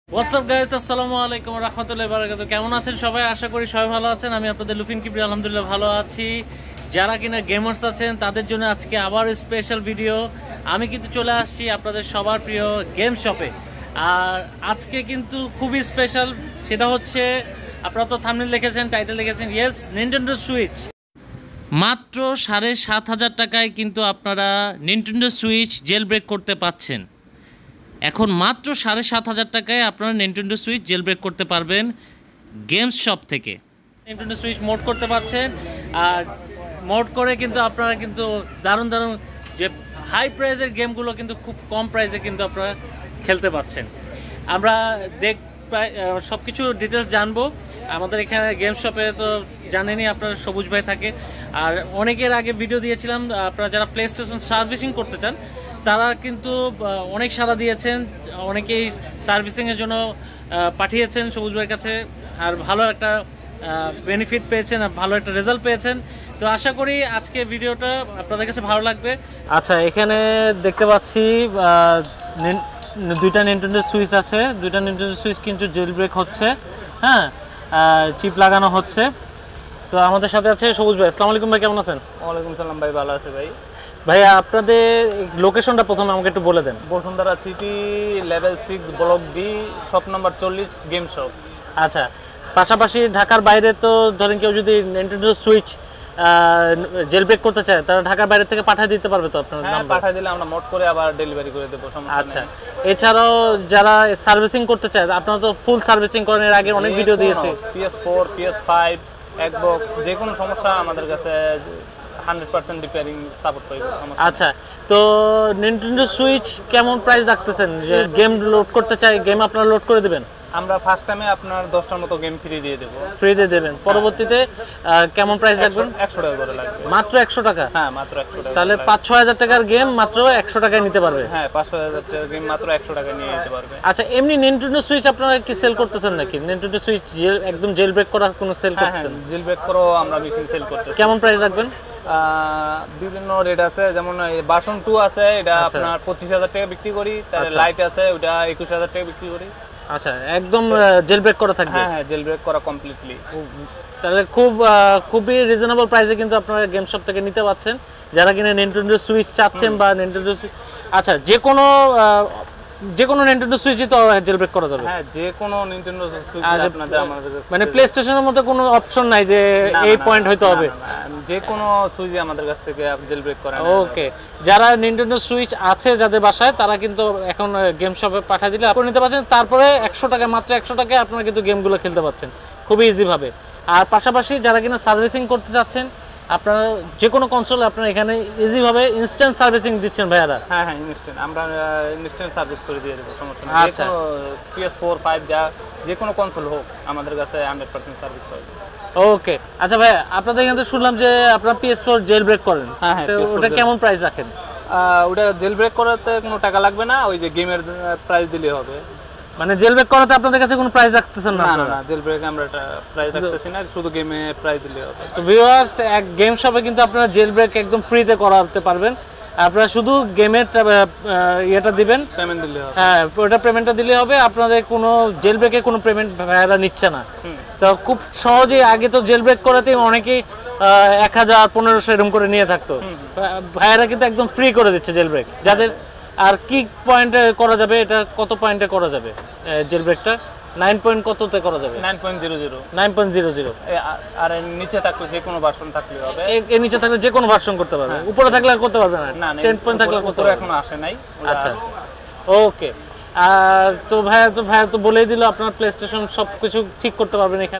What's up guys, আসসালামু আলাইকুম ওয়া রাহমাতুল্লাহি ওয়া বারাকাতুহু। কেমন আছেন সবাই? আশা করি সবাই ভালো আছেন। আমি আপনাদের লুফিন কিবরি আলহামদুলিল্লাহ ভালো আছি। যারা কিনা গেমার্স আছেন তাদের জন্য আজকে আবার স্পেশাল ভিডিও। আমি কিন্তু চলে আসছি আপনাদের সবার প্রিয় গেম শপে। আর আজকে কিন্তু খুবই স্পেশাল, সেটা হচ্ছে আপনারা তো থাম্বনেল লিখেছেন, টাইটেল লিখেছেন, ইয়েস নিনটেন্ডো সুইচ। মাত্র ৭,৫০০ টাকায় কিন্তু আপনারা নিনটেন্ডো সুইচ জেল ব্রেক করতে পাচ্ছেন। এখন মাত্র ৭,৫০০ টাকায় আপনারা নিনটেন্ডো সুইচ জেল ব্রেক করতে পারবেন গেমস শপ থেকে। নিনটেন্ডো সুইচ মোড করতে পারছেন, আর মোড করে কিন্তু আপনারা কিন্তু দারুণ দারুণ যে হাই প্রাইসের গেমগুলো কিন্তু খুব কম প্রাইসে কিন্তু আপনারা খেলতে পাচ্ছেন। আমরা সব কিছু ডিটেলস জানবো। আমাদের এখানে গেম শপে তো জানেনই আপনারা সবুজ ভাই থাকে, আর অনেকের আগে ভিডিও দিয়েছিলাম। আপনারা যারা প্লে স্টেশন সার্ভিসিং করতে চান তারা কিন্তু অনেক সাড়া দিয়েছেন, অনেকেই সার্ভিসিংয়ের জন্য পাঠিয়েছেন সবুজ ভাইয়ের কাছে, আর ভালো একটা বেনিফিট পেয়েছেন, আর ভালো একটা রেজাল্ট পেয়েছেন। তো আশা করি আজকে ভিডিওটা আপনাদের কাছে ভালো লাগবে। আচ্ছা, এখানে দেখতে পাচ্ছি দুইটা নিনটেন্ডো সুইচ আছে। দুইটা নিনটেন্ডো সুইচ কিন্তু জেল ব্রেক হচ্ছে, হ্যাঁ, চিপ লাগানো হচ্ছে। তো আমাদের সাথে আছে সবুজ ভাই। আসসালামু আলাইকুম ভাই, কেমন আছেন? ওয়ালাইকুম সালাম ভাই, ভালো আছে ভাই। ভাইয়া আপনাদের লোকেশনটা প্রথমে আমাকে একটু বলে দেন। Bashundhara city level 6 block D shop number 40 game shop. আচ্ছা, পাশাপাশি ঢাকার বাইরে তো ধরেন কেউ যদি নিনটেন্ডো সুইচ জেল ব্রেক করতে চায় তারা ঢাকার বাইরে থেকে পাঠিয়ে দিতে পারবে তো আপনার? হ্যাঁ, পাঠিয়ে দিলে আমরা মোড করে আবার ডেলিভারি করে দেব, সমস্যা নেই। আচ্ছা, এছাড়াও যারা সার্ভিসিং করতে চায়, আপনারা তো ফুল সার্ভিসিং করেন, এর আগে অনেক ভিডিও দিয়েছি। PS4 PS5 Xbox যে কোনো সমস্যা আমাদের কাছে 100% রিপেয়ারিং সাপোর্ট পাই। আচ্ছা, তো নিনটেন্ডো সুইচ কেমন প্রাইস রাখতেছেন? যে গেম লোড করতে চাই, গেম আপনারা লোড করে দিবেন? আমরা ফার্স্ট টাইমে আপনার 10টার মতো গেম ফ্রি দিয়ে দেব। ফ্রি দিয়ে দেবেন, পরবর্তীতে কেমন প্রাইস রাখবেন? 100 টাকা করে লাগবে। মাত্র 100 টাকা? হ্যাঁ, মাত্র 100 টাকা। তাহলে 5-6 হাজার টাকার গেম মাত্র 100 টাকায় নিতে পারবে? হ্যাঁ, 5-6 হাজার টাকার গেম মাত্র 100 টাকা নিয়ে নিতে পারবে। আচ্ছা, এমনি নিনটেন্ডো সুইচ আপনারা কি সেল করতেছেন নাকি? নিনটেন্ডো সুইচ একদম জেল ব্রেক করা কোনো সেল করতেছেন? হ্যাঁ, জেল ব্রেক করো আমরা মেশিন সেল করতেছি। কেমন প্রাইস রাখবেন? বিভিন্ন রেট আছে, যেমন ভার্সন 2 আছে, এটা আপনার 25,000 টাকা বিক্রি করি। তাহলে লাইট আছে, ওটা 21,000 টাকা বিক্রি করি। আচ্ছা, একদম জেল ব্রেক করা থাকবে? হ্যাঁ, জেল ব্রেক করা কমপ্লিটলি। তাহলে খুবই রিজনেবল প্রাইসে কিন্তু আপনারা গেম শপ থেকে নিতে পাচ্ছেন, যারা কিনা নিনটেন্ডো সুইচ চাচ্ছেন বা নিনটেন্ডো। আচ্ছা, যে কোনো নিনটেন্ডো সুইচই তো জেল ব্রেক করা যাবে? হ্যাঁ, যে কোনো নিনটেন্ডো সুইচ আপনাদের আমাদের কাছে, মানে প্লে স্টেশনের মতো কোনো অপশন নাই যে এই পয়েন্ট হইতে হবে? যে কোনো সুইচই আমাদের কাছ থেকে জেল ব্রেক করা। ওকে, যারা নিনটেন্ডো সুইচ আছে যাদের বাসায় তারা কিন্তু এখন গেম শপে পাঠিয়ে দিলে আপনি নিতে পারছেন। তারপরে 100 টাকা, মাত্র 100 টাকায় আপনারা কিন্তু গেমগুলো খেলতে পাচ্ছেন খুবই ইজি ভাবে। আর পাশাপাশি যারা কিনা সার্ভিসিং করতে চাচ্ছেন, আপনারা যে কোনো কনসোল আপনারা এখানে ইজি ভাবে ইনস্ট্যান্ট সার্ভিসিং দিচ্ছেন ভাইয়ারা? হ্যাঁ হ্যাঁ, ইনস্ট্যান্ট, আমরা ইনস্ট্যান্ট সার্ভিস করে দিয়ে দেব, সমস্যা নেই। আচ্ছা, PS4 5 যে কোনো কনসোল হোক আমাদের কাছে 100% সার্ভিস পাবে। ওকে। আচ্ছা ভাই, আপনাদের এখানে শুনলাম যে আপনারা PS4 জেল ব্রেক করেন। হ্যাঁ, তো ওটা কেমন প্রাইস রাখেন? ওটা জেল ব্রেক করাতে কোনো টাকা লাগবে না, ওই যে গেমের প্রাইস দিলেই হবে। মানে জেল ব্রেক করাতে আপনাদের কাছে কোনো প্রাইস রাখতেছেন না? না, জেল ব্রেক আমরা প্রাইস রাখতেছি না, শুধু গেমে প্রাইস দিলেই হবে। তো ভিউয়ার্স, এক গেম শপে কিন্তু আপনারা জেল ব্রেক একদম ফ্রিতে করাতে পারবেন। আপনারা শুধু গেমের ইয়েটা দিবেন, পেমেন্ট দিলে হবে। হ্যাঁ, ওটা পেমেন্টটা দিলে হবে। আপনাদের কোনো জেল ব্রেকে কোনো পেমেন্ট ভাইয়ারা নিচ্ছে না। তো খুব সহজেই, আগে তো জেল ব্রেক করাতে অনেকেই 1000-1500 এরকম করে নিয়ে থাকতো, ভাইয়ারা কিন্তু একদম ফ্রি করে দিচ্ছে জেল ব্রেক। যাদের আর কি পয়েন্টে করা যাবে, এটা কত পয়েন্টে করা যাবে জেল ব্রেকটা? 9 পয়েন্ট কততে করা যাবে? 9.00। 9.00। আর নিচে থাকলে যে কোনো ভার্সন থাকলে হবে? এর নিচে থাকলে যে কোনো ভার্সন করতে পারবে, উপরে থাকলে আর করতে পারবে না? 10 পয়েন্ট থাকলে করতে পারবে? এখনো আসে নাই। আচ্ছা, ওকে। আর তো ভাইয়া তো বলেই দিল আপনার প্লে স্টেশন সবকিছু ঠিক করতে পারবেন এখানে।